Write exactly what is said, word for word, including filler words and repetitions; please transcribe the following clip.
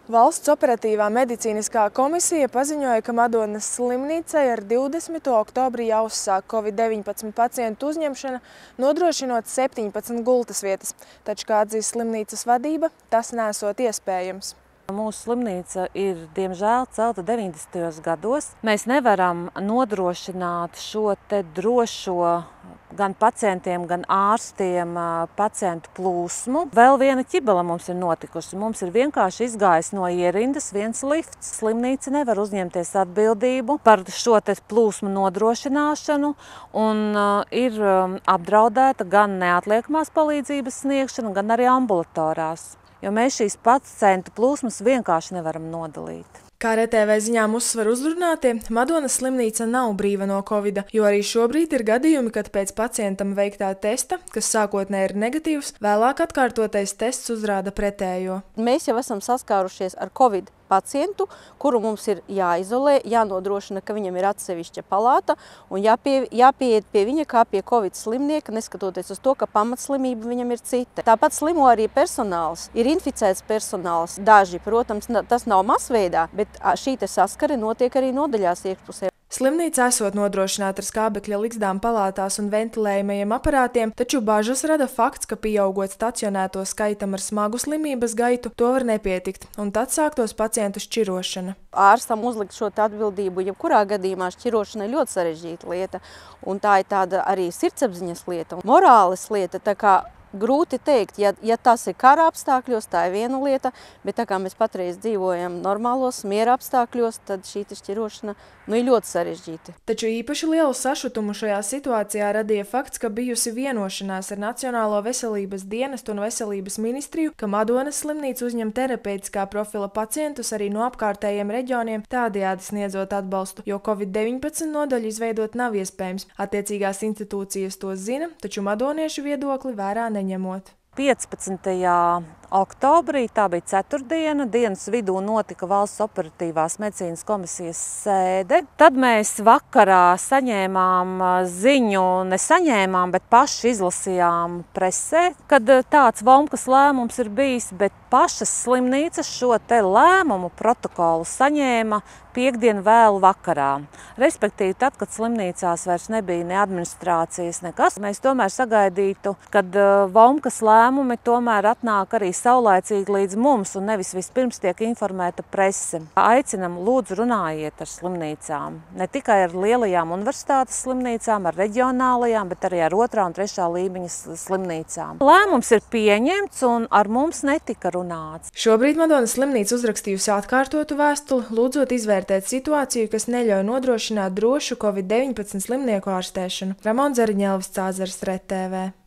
Valsts operatīvā medicīniskā komisija paziņoja, ka Madonas slimnīcai ar divdesmito oktobri jāuzsāk Covid deviņpadsmit pacientu uzņemšana, nodrošinot septiņpadsmit gultas vietas. Taču, kā atzīst slimnīcas vadība, tas nesot iespējams. Mūsu slimnīca ir, diemžēl, celta deviņdesmitajos gados. Mēs nevaram nodrošināt šo te drošo gan pacientiem, gan ārstiem pacientu plūsmu. Vēl viena ķibela mums ir notikusi. Mums ir vienkārši izgājis no ierindas viens lifts. Slimnīca nevar uzņemties atbildību par šo te plūsmu nodrošināšanu un ir apdraudēta gan neatliekamās palīdzības sniegšana, gan arī ambulatorās. Jo mēs šīs pacientu plūsmas vienkārši nevaram nodalīt. Kā R T V ziņām uzsver uzrunātie, Madonas slimnīca nav brīva no Covida, jo arī šobrīd ir gadījumi, kad pēc pacientam veiktā testa, kas sākotnēji ir negatīvs, vēlāk atkārtotais tests uzrāda pretējo. Mēs jau esam saskārušies ar Covid pacientu, kuru mums ir jāizolē, jānodrošina, ka viņam ir atsevišķa palāta un jāpie, jāpieiet pie viņa kā pie Covid slimnieka, neskatoties uz to, ka pamatslimība viņam ir cita. Tāpat slimo arī personāls, ir inficēts personāls. Daži, protams, tas nav masveidā, bet šī te saskare notiek arī nodaļās iekšpusē. Slimnīca esot nodrošināta ar skābekļa ligzdām palātās un ventilējumajiem aparātiem, taču bažas rada fakts, ka pieaugot stacionēto skaitam ar smagu slimības gaitu, to var nepietikt, un tad sāktos pacientu šķirošana. Ārstam uzlikt šo atbildību, jebkurā gadījumā šķirošana ir ļoti sarežģīta lieta, un tā ir tāda arī sirdsapziņas lieta, morāles lieta, tā kā grūti teikt, ja, ja tas ir kara apstākļos, tā ir viena lieta, bet tā kā mēs patreiz dzīvojam normālos miera apstākļos, tad šī šķirošana nu, ir ļoti sarežģīta. Taču īpaši lielu sašutumu šajā situācijā radīja fakts, ka bijusi vienošanās ar Nacionālo veselības dienestu un veselības ministriju, ka Madonas slimnīca uzņem terapeitiskā profila pacientus arī no apkārtējiem reģioniem, tādējādi sniedzot atbalstu, jo Covid deviņpadsmit nodaļu izveidot nav iespējams. Attiecīgās institūcijas to zina, taču madoniešu viedokli vērā neņemot. piecpadsmitajā oktobrī, tā bija ceturtdiena, dienas vidū notika Valsts operatīvās medicīnas komisijas sēde. Tad mēs vakarā saņēmām ziņu, nesaņēmām, bet paši izlasījām presē, kad tāds Vomkas lēmums ir bijis, bet pašas slimnīcas šo te lēmumu protokolu saņēma piekdien vēlu vakarā. Respektīvi, tad, kad slimnīcās vairs nebija ne administrācijas, nekas, mēs tomēr sagaidītu, kad Vomkas lēmumi tomēr atnāk arī saulaicīgi līdz mums un nevis vispirms tiek informēta prese. Aicinam, lūdzu, runājiet ar slimnīcām. Ne tikai ar lielajām universitātes slimnīcām, ar reģionālajām, bet arī ar otrā un trešā līmeņa slimnīcām. Lēmums ir pieņemts un ar mums netika runāts. Šobrīd Madonas slimnīca uzrakstījusi atkārtotu vēstuli, lūdzot izvērtēt situāciju, kas neļauj nodrošināt drošu Covid deviņpadsmit slimnieku ārstēšanu. Ramons Zariņelvis, Cāzars, R T V.